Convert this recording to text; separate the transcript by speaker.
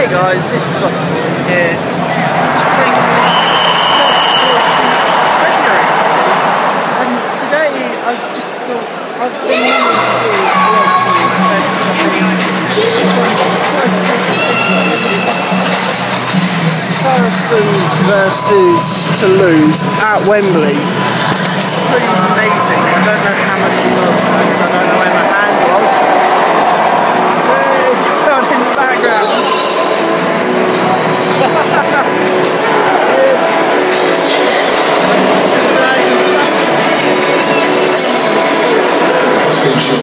Speaker 1: Hey guys, it's Scott here. Just playing first sport since February, and today I just thought I've been meaning to do events this one's quite different. It's Saracens versus Toulouse at Wembley. Pretty amazing. I don't know how much you know because I don't know where my hand was. It's on in the background.